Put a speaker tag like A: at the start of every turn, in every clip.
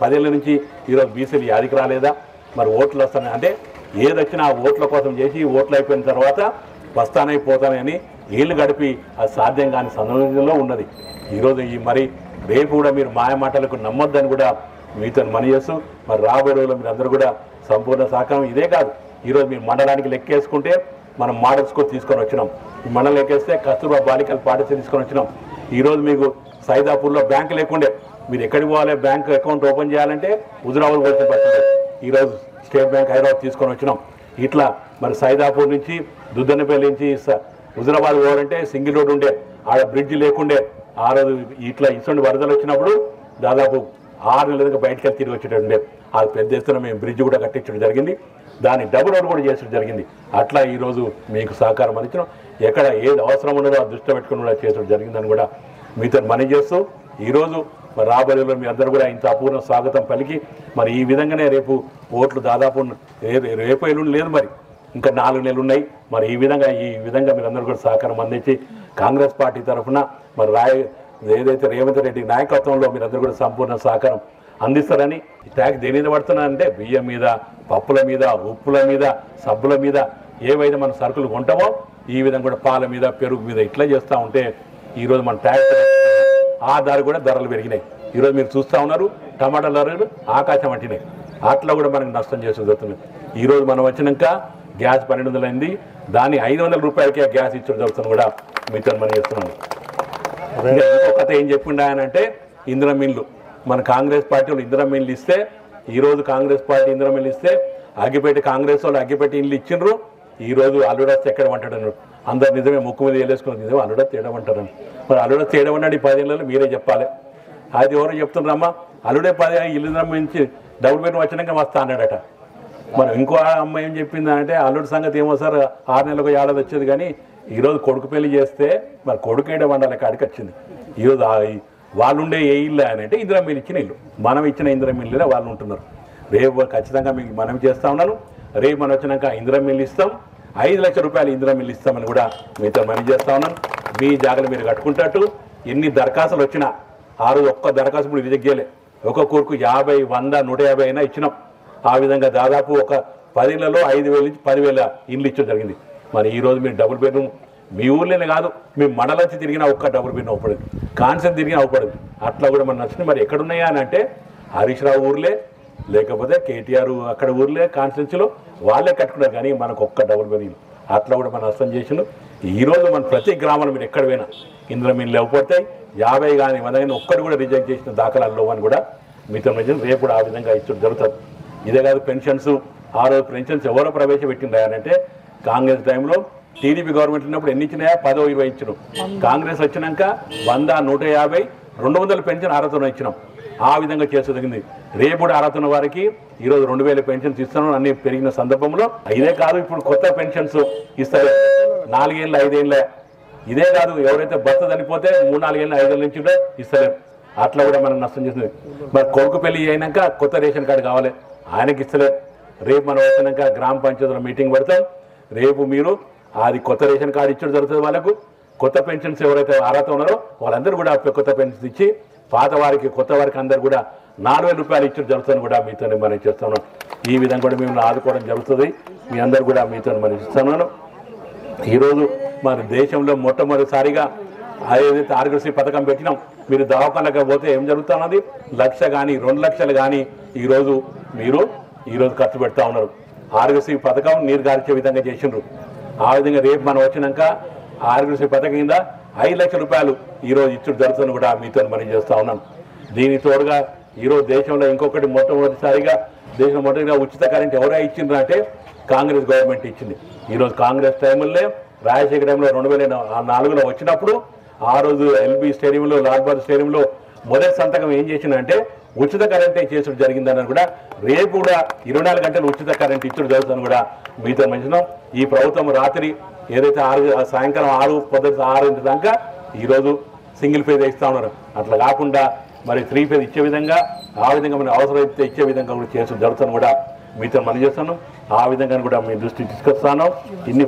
A: 10 ఏళ్ళ నుంచి ఈరోజు బీసీలు యాదికి రాలేదా? మరి ఓట్లు వస్తాయి అంటే ఏదొచ్చినా ఆ ఓట్ల కోసం చేసి ఓట్లు అయిపోయిన తర్వాత వస్తానైపోతానని ఏళ్ళు గడిపి అది సాధ్యం కాని సందర్భంలో ఉన్నది. ఈరోజు మరి రేపు కూడా మీరు మాయ మాటలకు నమ్మొద్దని కూడా మీతో మనవి చేస్తూ మరి రాబోయే రోజుల్లో మీరు అందరూ కూడా సంపూర్ణ సహకారం. ఇదే కాదు, ఈరోజు మీరు మండలానికి లెక్కేసుకుంటే మనం మోడల్ స్కూల్ తీసుకొని వచ్చినాం. ఈ మండలం లెక్కేస్తే కస్తూర్బా బాలికల పాఠశాల తీసుకొని వచ్చినాం. ఈరోజు మీకు సైదాపూర్లో బ్యాంకు లేకుండే, మీరు ఎక్కడికి పోవాలి బ్యాంక్ అకౌంట్ ఓపెన్ చేయాలంటే హుజురాబాద్ పోవాల్సిన పరిస్థితి. ఈరోజు స్టేట్ బ్యాంక్ హైదరాబాద్ తీసుకొని వచ్చినాం. ఇట్లా మరి సైదాపూర్ నుంచి దుద్దనపల్లి నుంచి హుజురాబాద్ పోవాలంటే సింగిల్ రోడ్ ఉండే, ఆడ బ్రిడ్జ్ లేకుండే. ఆ రోజు ఇట్లా ఇటువంటి వరదలు వచ్చినప్పుడు దాదాపు 6 నెలలుగా బయటకు వెళ్ళి తిరిగి వచ్చేటండే. అది పెద్ద ఎత్తున మేము బ్రిడ్జ్ కూడా కట్టించడం జరిగింది, దాన్ని డబుల్ రోడ్ కూడా చేసడం జరిగింది. అట్లా ఈరోజు మీకు సహకారం అందించడం, ఎక్కడ ఏది అవసరం ఉన్నదో ఆ దృష్టి పెట్టుకుని కూడా చేసడం జరిగిందని కూడా మీతో మనవి చేస్తూ ఈరోజు మరి రాబోయేలో మీ అందరూ కూడా ఇంత అపూర్ణ స్వాగతం పలికి మరి ఈ విధంగానే రేపు ఓట్లు దాదాపు రేపు ఎల్లుండి లేదు, మరి ఇంకా 4 నెలలు ఉన్నాయి. మరి ఈ విధంగా మీరందరూ కూడా సహకారం అందించి కాంగ్రెస్ పార్టీ తరఫున మరి ఏదైతే రేవంత్ రెడ్డి నాయకత్వంలో మీరందరూ కూడా సంపూర్ణ సహకారం అందిస్తారని. ట్యాక్స్ దేని మీద పడుతున్నారంటే బియ్యం మీద, పప్పుల మీద, ఉప్పుల మీద, సబ్బుల మీద, ఏవైతే మన సరుకులు కొంటామో ఈ విధంగా కూడా పాల మీద, పెరుగు మీద ఇట్లా చేస్తూ ఉంటే ఈరోజు మన ట్యాక్స్ ఆ ధర కూడా ధరలు పెరిగినాయి. ఈరోజు మీరు చూస్తూ ఉన్నారు టమాటాల ధరలు ఆకాశం అంటినాయి. అట్లా కూడా మనకు నష్టం చేసి జరుగుతుంది. ఈరోజు మనం వచ్చినాక గ్యాస్ 1200 అయింది, దాన్ని 500 రూపాయలకే గ్యాస్ ఇచ్చడం జరుగుతుంది కూడా మీతో మనం చేస్తున్నాను. ఇంకొక ఏం చెప్పిండు ఆయన అంటే ఇందిరా మిల్లు, మన కాంగ్రెస్ పార్టీ వాళ్ళు ఇందిరా మిల్లు ఇస్తే, ఈరోజు కాంగ్రెస్ పార్టీ ఇందిరా మిల్లు ఇస్తే అగ్గిపెట్టి కాంగ్రెస్ వాళ్ళు అగ్గిపెట్టి ఇల్లు ఇచ్చిండ్రు. ఈరోజు అల్లుడొస్తే ఎక్కడ అంటాడు అందరు నిజమే, ముక్కు మీద వెళ్ళేసుకుని నిజమే అల్లుడొస్తే ఏడమంటారు. మరి అల్లుడొస్తే ఏడమన్నాడు ఈ 10 ఏళ్ళలో మీరే చెప్పాలి. అది ఎవరు చెప్తున్నారమ్మా, అల్లుడే 10 ఇల్లు నుంచి డబుల్ బెడ్రూమ్ వచ్చినాక వస్తా అన్నాడట. మరి ఇంకో అమ్మాయి ఏం చెప్పింది అంటే అల్లుడి సంగతి ఏమో సార్ 6 నెలలకు ఏడాది వచ్చేది, కానీ ఈరోజు కొడుకు పెళ్లి చేస్తే మరి కొడుకు ఏడ వండాలి కాడికి వచ్చింది. ఈరోజు వాళ్ళు ఉండే ఏ ఇల్లు అని అంటే ఇందిరా మిల్లు ఇచ్చిన ఇల్లు, మనం ఇచ్చిన ఇందిరా మిల్లులో వాళ్ళు ఉంటున్నారు. రేపు ఖచ్చితంగా మీకు మనం చేస్తా ఉన్నాను. రేపు మనం వచ్చినాక ఇందిరా మిల్లు ఇస్తాం, 5 లక్షల రూపాయలు ఇందిరా మిల్లు ఇస్తామని కూడా మీతో మనం చేస్తా ఉన్నాను. మీ జాగ్రత్త మీరు కట్టుకుంటట్టు ఎన్ని దరఖాస్తులు వచ్చినా ఆ రోజు ఒక్క దరఖాస్తు ఇప్పుడు రిజెక్ట్ చేయలే. ఒక కోరుకు 50, 100, 150 అయినా ఇచ్చినాం. ఆ విధంగా దాదాపు ఒక 10 ఏళ్లలో 5,000 నుంచి 10,000 ఇండ్లు ఇచ్చడం జరిగింది. మరి ఈరోజు మీరు డబుల్ బెడ్రూమ్ మీ ఊర్లోనే కాదు, మీ మండలంచి తిరిగినా ఒక్క డబుల్ బెడ్రూమ్ అవ్వకూడదు, కాన్సెప్ట్ తిరిగినా అవ్వకూడదు. అట్లా కూడా మనం నచ్చింది. మరి ఎక్కడున్నాయా అని అంటే హరీష్ రావు ఊర్లే, లేకపోతే కేటీఆర్ అక్కడ ఊర్లే కాన్స్టిట్యూన్సీలో వాళ్ళే కట్టుకున్నారు, కానీ మనకు ఒక్క డబుల్ బెడ్రూమ్ అట్లా కూడా మనం నష్టం చేసిండు. ఈరోజు మన ప్రతి గ్రామంలో మీరు ఎక్కడ పోయినా ఇందులో మీరు లేకపోతే 50 కానీ 100 కానీ ఒక్కరు కూడా రిజెక్ట్ చేసిన దాఖలాల్లో అని కూడా మీతో రేపు కూడా ఆ విధంగా ఇచ్చడం జరుగుతుంది. ఇదే కాదు పెన్షన్స్, ఆ రోజు పెన్షన్స్ ఎవరో ప్రవేశపెట్టిండాయనంటే కాంగ్రెస్ టైంలో టీడీపీ గవర్నమెంట్ ఉన్నప్పుడు ఎన్ని ఇచ్చినాయా 10, 20 ఇచ్చినాం. కాంగ్రెస్ వచ్చినాక 100, 150, 200 పెన్షన్ అర్హతను ఇచ్చినాం. ఆ విధంగా చేసేదిగింది. రేపు కూడా అర్హతన వారికి ఈరోజు 2000 పెన్షన్స్ ఇస్తున్నాం అన్ని పెరిగిన సందర్భంలో. ఇదే కాదు ఇప్పుడు కొత్త పెన్షన్స్ ఇస్తారు 4 ఏళ్ళు 5 ఏళ్ళే. ఇదే కాదు ఎవరైతే భర్త చనిపోతే 3, 4 ఏళ్ళు 5 ఏళ్ళ నుంచి కూడా ఇస్తలేరు. అట్లా కూడా మనం నష్టం చేస్తుంది. మరి కొడుకు పెళ్లి అయినాక కొత్త రేషన్ కార్డు కావాలి, ఆయనకి ఇస్తలేరు. రేపు మనం వచ్చినాక గ్రామ పంచాయతీలో మీటింగ్ పెడతాం. రేపు మీరు అది కొత్త రేషన్ కార్డు ఇచ్చడం జరుగుతుంది. వాళ్ళకు కొత్త పెన్షన్స్ ఎవరైతే అర్హత ఉన్నారో వాళ్ళందరూ కూడా కొత్త పెన్షన్స్ ఇచ్చి పాత వారికి కొత్త వారికి అందరు కూడా 4,000 రూపాయలు ఇచ్చడం జరుగుతుంది కూడా మీతో మనం చేస్తున్నాం. ఈ విధంగా కూడా మేము ఆదుకోవడం జరుగుతుంది. మీ అందరు కూడా మీతో మనం ఇస్తున్నాను. ఈరోజు మన దేశంలో మొట్టమొదటిసారిగా ఏదైతే ఆరోగ్యశ్రీ పథకం పెట్టినాం, మీరు దవాఖానకు పోతే ఏం జరుగుతున్నది 1 లక్ష కానీ 2 లక్షలు కానీ ఈరోజు మీరు ఖర్చు పెడతా ఉన్నారు. ఆరోగ్యశ్రీ పథకం నీరు గార్చే విధంగా చేసిండ్రు. ఆ విధంగా రేపు మనం వచ్చినాక ఆరోగ్యశ్రీ పథకం కింద 5 లక్షల రూపాయలు ఈరోజు ఇచ్చుడు జరుగుతుంది కూడా మీతో మనం చేస్తూ ఉన్నాను. దీనికి తోడుగా ఈరోజు దేశంలో ఇంకొకటి మొట్టమొదటిసారిగా ఉచిత కరెంట్ ఎవరై ఇచ్చిండ్రు అంటే కాంగ్రెస్ గవర్నమెంట్ ఇచ్చింది. ఈరోజు కాంగ్రెస్ టైంలో రాజశేఖర టైంలో 2004లో వచ్చినప్పుడు ఆ రోజు ఎల్బీ స్టేడియంలో, లాల్బాగ్ స్టేడియంలో మొదటి సంతకం ఏం చేసిందంటే ఉచిత కరెంటే చేసుడు జరిగిందని కూడా రేపు కూడా 24 గంటలు ఉచిత కరెంట్ ఇచ్చుడు జరుగుతుందని కూడా మీతో మంచినాం. ఈ ప్రభుత్వం రాత్రి ఏదైతే సాయంకాలం 6 పొద్దున 6 దాకా ఈరోజు సింగిల్ ఫేజ్ ఇస్తూ ఉన్నారు. అట్లా కాకుండా మరి 3 ఫేజ్ ఇచ్చే విధంగా ఆ విధంగా మనం అవసరమైతే ఇచ్చే విధంగా కూడా చేసుడు జరుగుతుంది కూడా మీతో మనం చేస్తాను. ఆ విధంగా కూడా మీ దృష్టికి తీసుకొస్తాను. ఇన్ని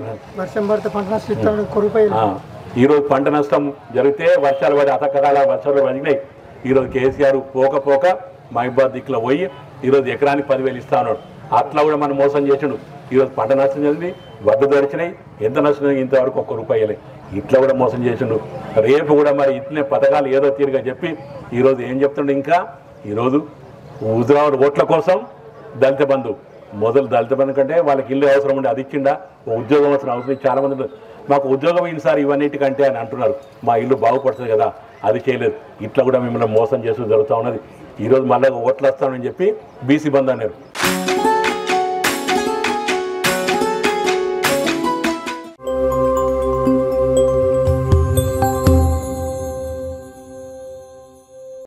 A: ఈరోజు పంట నష్టం జరిగితే వర్షాలు పడి అతకాల వర్షాలు పడినాయి. ఈరోజు కేసీఆర్ పోక మహిబాద్ దిక్కులో పోయి ఈరోజు ఎకరానికి 10,000 ఇస్తా ఉన్నాడు. అట్లా కూడా మనం మోసం చేసిండు. ఈరోజు పంట నష్టం జరిగింది, వడ్లు దొరికినాయి, ఎంత నష్టం ఇంతవరకు ₹1 ఇట్లా కూడా మోసం చేసిండు. రేపు కూడా మరి ఇట్లనే పథకాలు ఏదో తీరుగా చెప్పి ఈరోజు ఏం చెప్తుండే, ఇంకా ఈరోజు హుజురాబాద్ ఓట్ల కోసం దళిత బంధు, మొదలు దళిత బంధు కంటే వాళ్ళకి ఇల్లు అవసరం ఉండే అది ఇచ్చిండా, ఉద్యోగం అవసరం. చాలా మంది మాకు ఉద్యోగం ఈసారి ఇవన్నిటికంటే అని అంటున్నారు, మా ఇల్లు బాగుపడుతుంది కదా, అది చేయలేదు. ఇట్లా కూడా మిమ్మల్ని మోసం చేస్తూ జరుగుతూ ఉన్నది. ఈరోజు మళ్ళీ ఓట్లు వస్తామని చెప్పి బీసీ బంధు అన్నారు.